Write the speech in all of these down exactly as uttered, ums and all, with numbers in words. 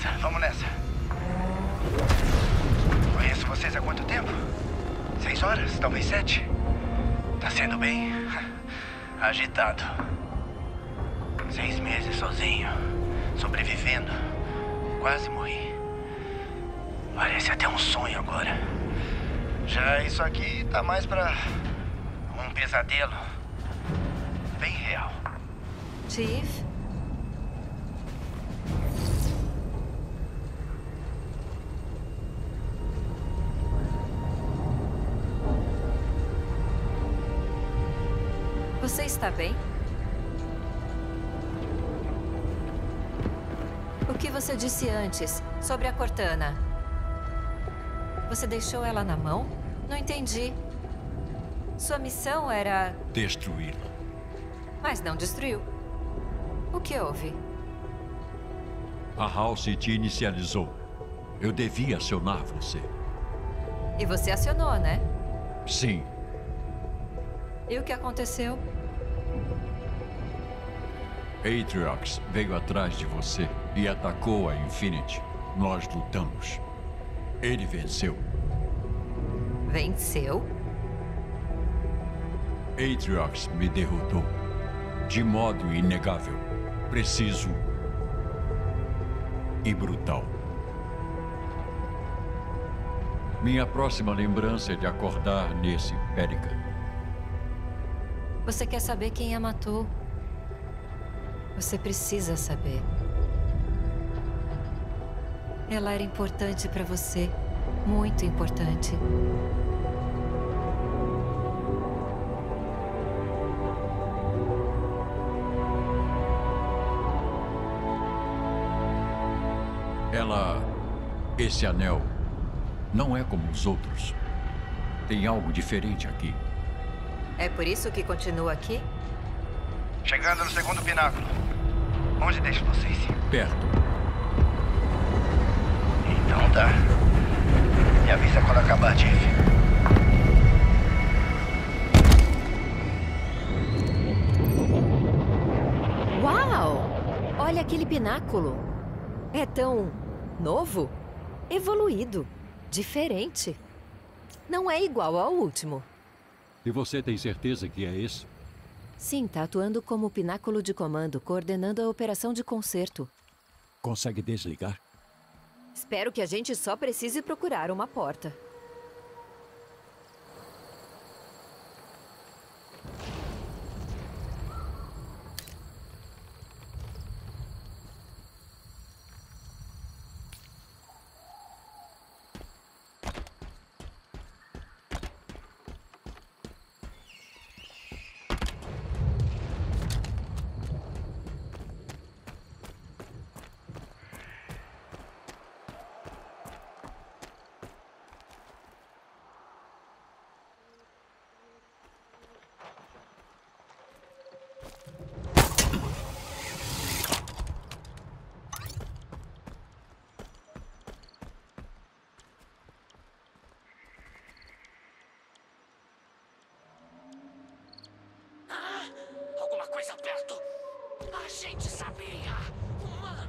Beleza, vamos nessa. Conheço vocês há quanto tempo? Seis horas, talvez sete? Tá sendo bem agitado. Seis meses sozinho, sobrevivendo. Quase morri. Parece até um sonho agora. Já isso aqui tá mais pra um pesadelo. Bem real. Chief? Você está bem? O que você disse antes sobre a Cortana? Você deixou ela na mão? Não entendi. Sua missão era... destruí-la. Mas não destruiu. O que houve? A Halsey te inicializou. Eu devia acionar você. E você acionou, né? Sim. E o que aconteceu? Atriox veio atrás de você e atacou a Infinity. Nós lutamos. Ele venceu. Venceu? Atriox me derrotou. De modo inegável, preciso e brutal. Minha próxima lembrança é de acordar nesse Pelican. Você quer saber quem a matou? Você precisa saber. Ela era importante para você. Muito importante. Ela... Esse anel não é como os outros. Tem algo diferente aqui. É por isso que continua aqui? Chegando no segundo pináculo. Onde deixo vocês? Perto. Então tá. Me avisa quando acabar, Chief. Uau! Olha aquele pináculo. É tão... novo? Evoluído. Diferente. Não é igual ao último. E você tem certeza que é esse? Sim, tá atuando como pináculo de comando, coordenando a operação de conserto. Consegue desligar? Espero que a gente só precise procurar uma porta. Alguma coisa perto. A gente sabia. Humano.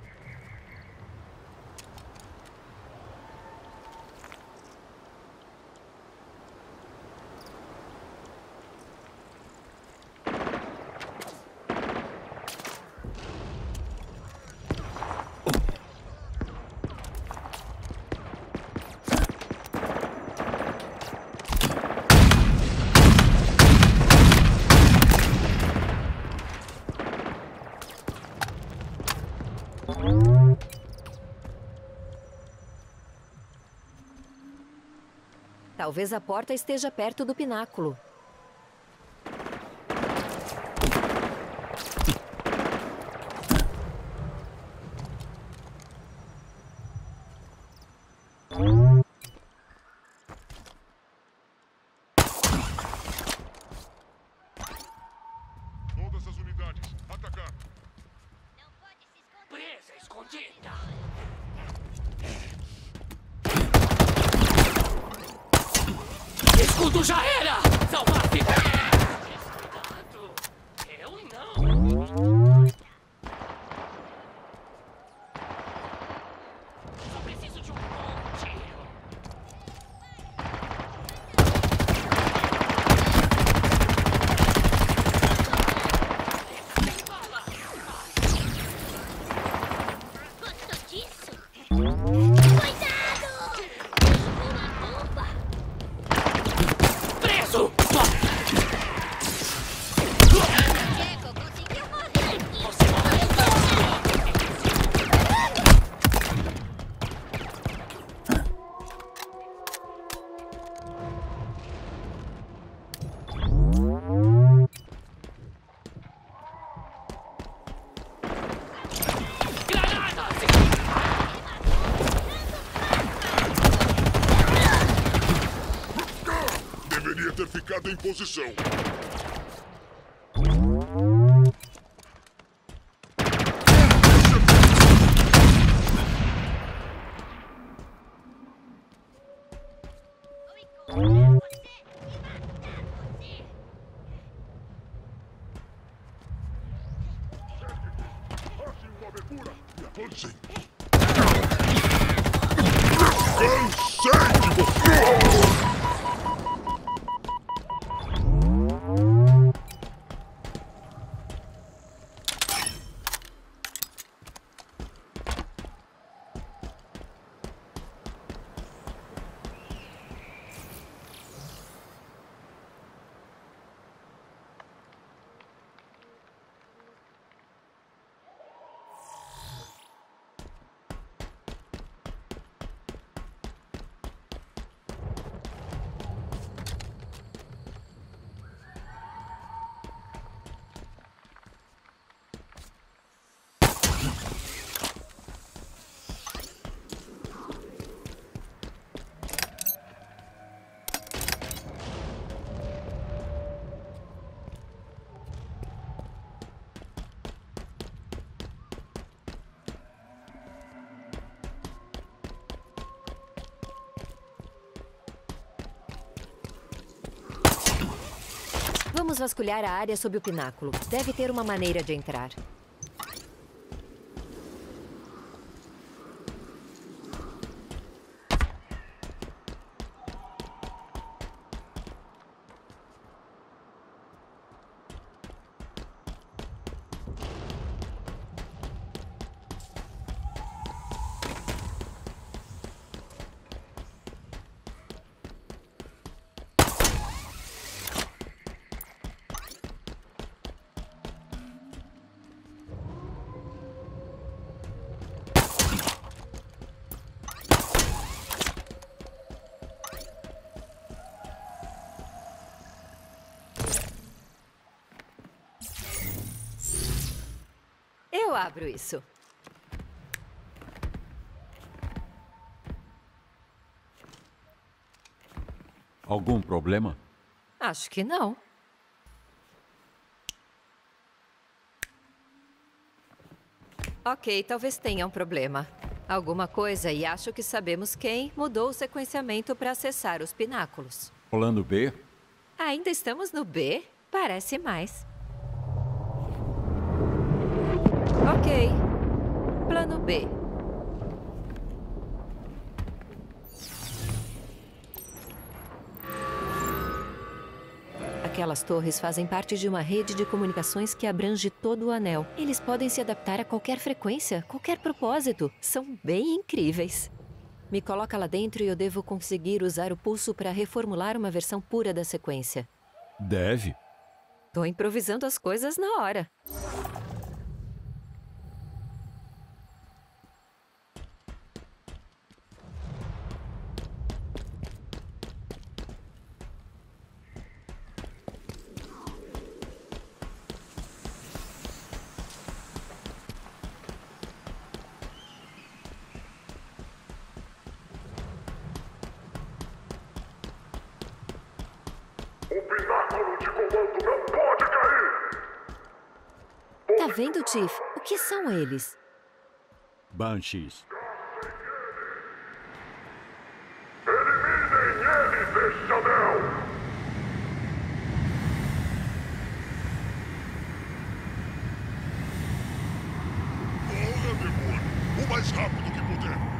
Talvez a porta esteja perto do pináculo. Todas as unidades, atacar. Não pode se esconder. Presa escondida. Escudo já era! Salvar Descuidado! Eu não! Granada em posição. Cansei de você! Vamos vasculhar a área sob o pináculo. Deve ter uma maneira de entrar. Eu abro isso. Algum problema? Acho que não. Ok, talvez tenha um problema. Alguma coisa, e acho que sabemos quem, mudou o sequenciamento para acessar os pináculos. Plano B? Ainda estamos no B? Parece mais. Ok. Plano B. Aquelas torres fazem parte de uma rede de comunicações que abrange todo o anel. Eles podem se adaptar a qualquer frequência, qualquer propósito. São bem incríveis. Me coloca lá dentro e eu devo conseguir usar o pulso para reformular uma versão pura da sequência. Deve. Tô improvisando as coisas na hora. O pináculo de comando não pode cair! Tá vendo, Chief? O que são eles? Banshees. Eliminem ele deste anel! Olha, demônio! O mais rápido que puder!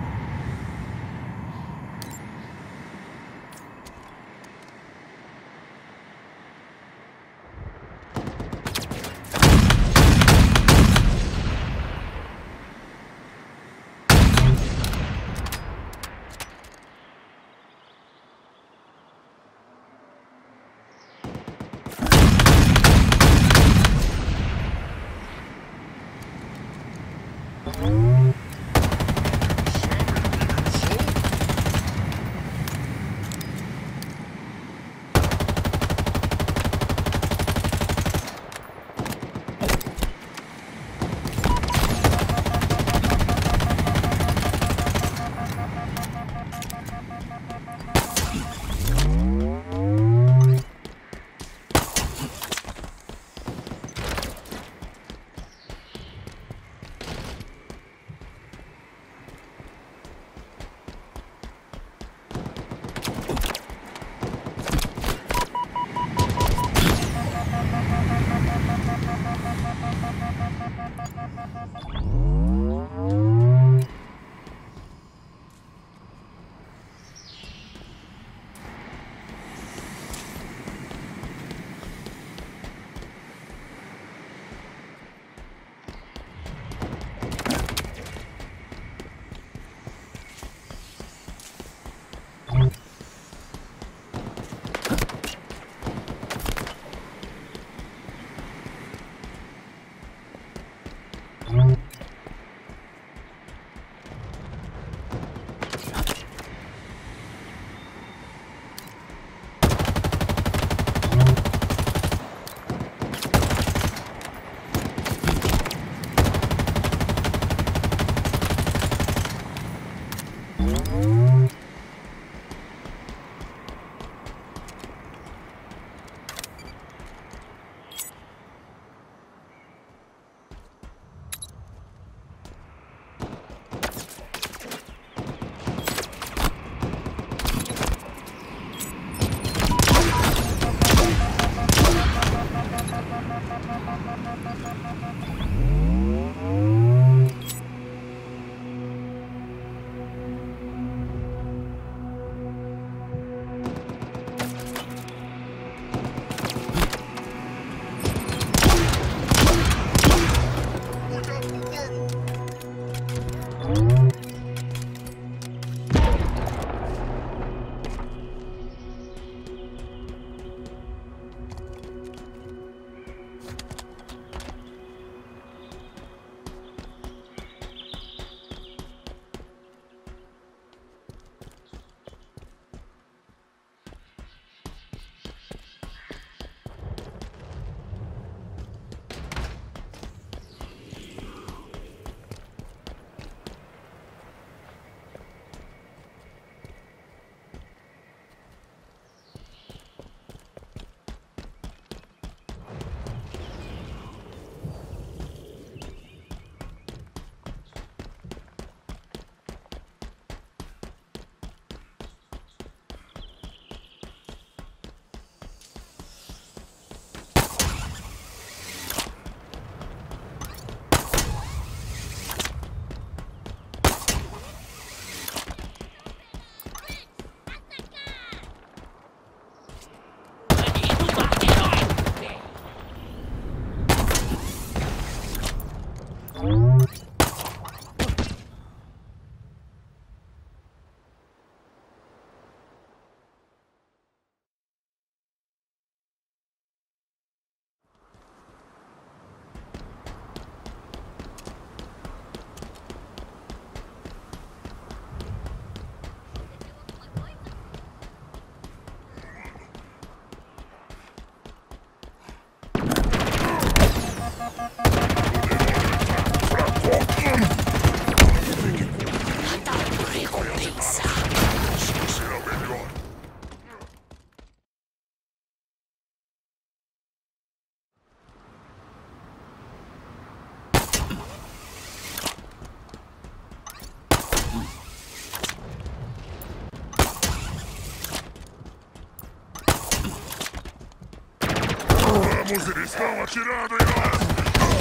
Vamos, eles estão atirando em nós!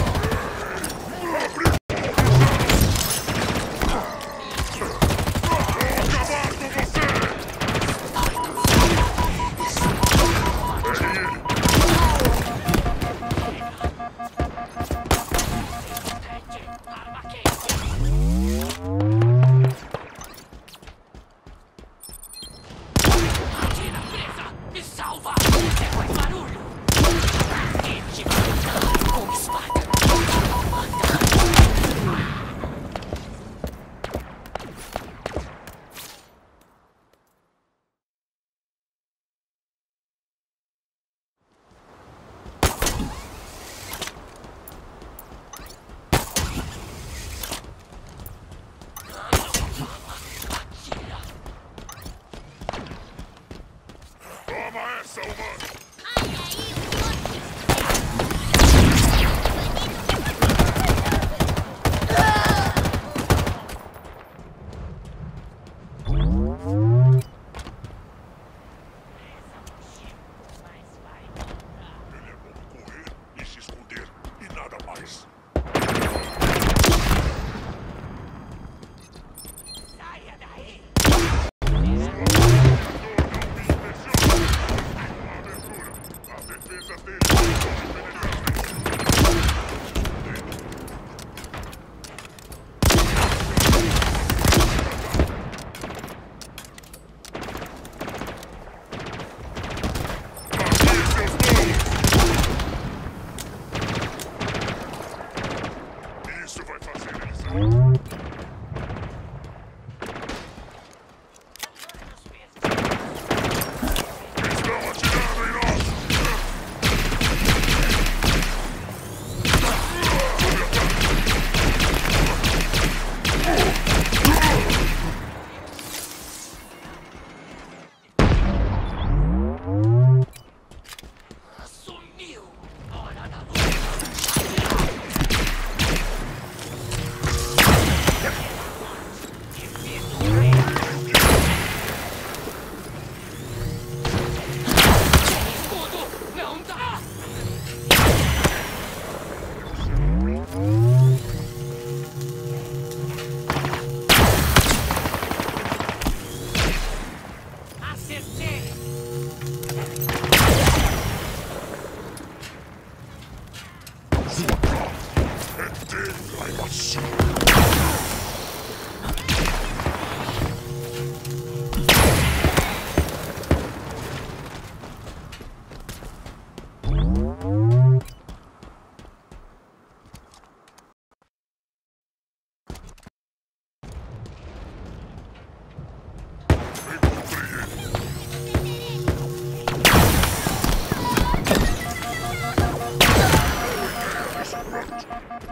Abre! Salva! Você faz barulho! Este vai ficar com espaço!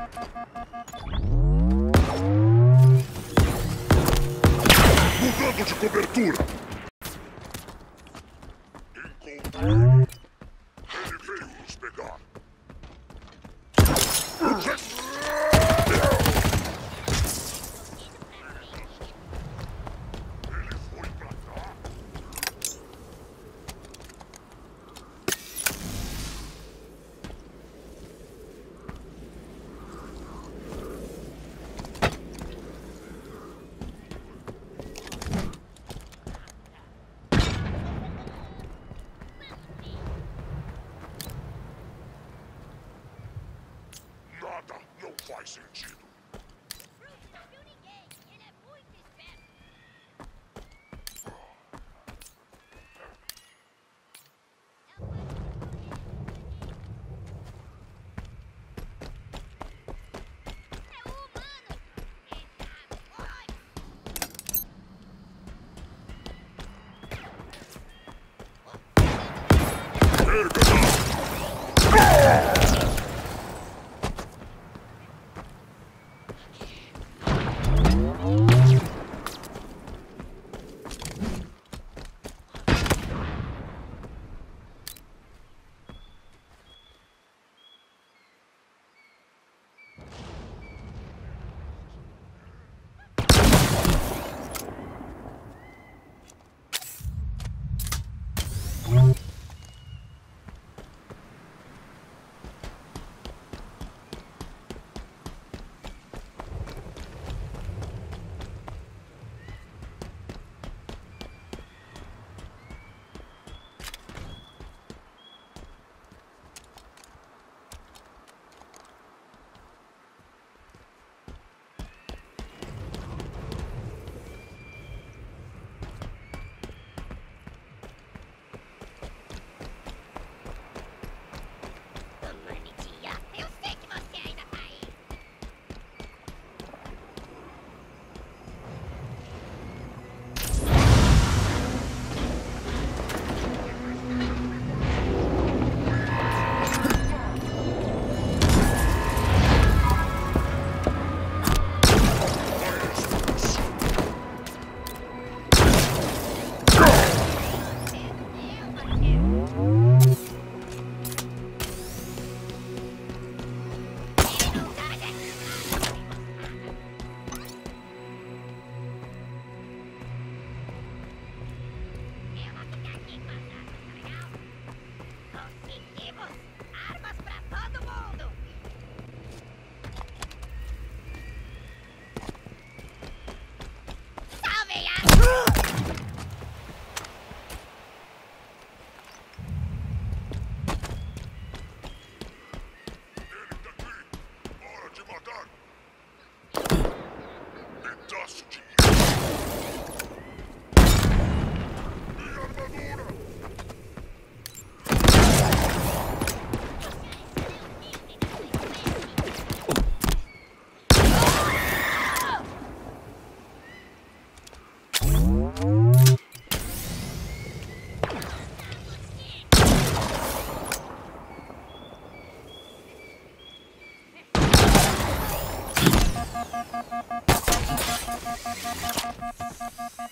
Mudando de cobertura! Encontrei! Ele veio nos pegar! Ele foi pra cá! Nada não faz sentido. Bruce não viu ninguém. Ele é muito esperto. É o humano. Eita, foi. Mamãe, tia, eu sei que você ainda tá aí. Eu vou ficar aqui com as armas, tá legal? Conseguimos! Armas pra todo mundo! Salvem as... Ele tá aqui! Hora de matar! Pedaço de minha armadura! Thank you.